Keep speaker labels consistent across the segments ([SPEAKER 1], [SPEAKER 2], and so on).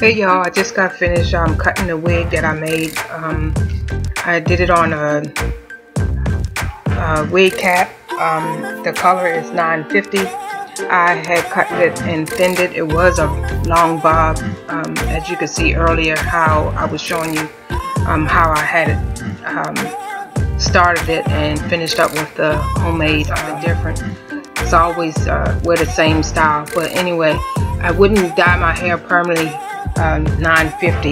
[SPEAKER 1] Hey y'all, I just got finished cutting the wig that I made. I did it on a wig cap. The color is 950. I had cut it and thinned it. It was a long bob, as you could see earlier how I was showing you how I had it started it and finished up with the homemade. Something different. It's always wear the same style, but anyway, I wouldn't dye my hair permanently 950,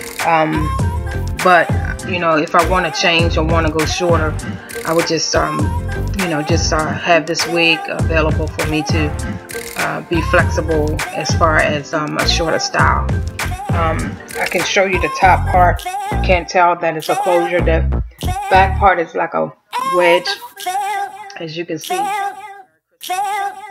[SPEAKER 1] but you know, if I want to change or want to go shorter, I would just have this wig available for me to be flexible as far as a shorter style. I can show you the top part. You can't tell that it's a closure. The back part is like a wedge, as you can see.